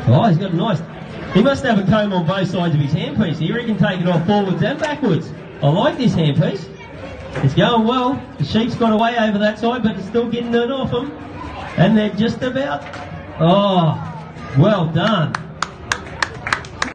Oh, he's got a nice... He must have a comb on both sides of his handpiece here. He can take it off forwards and backwards. I like this handpiece. It's going well. The sheep's got away over that side, but it's still getting it off him. And they're just about... Oh, well done.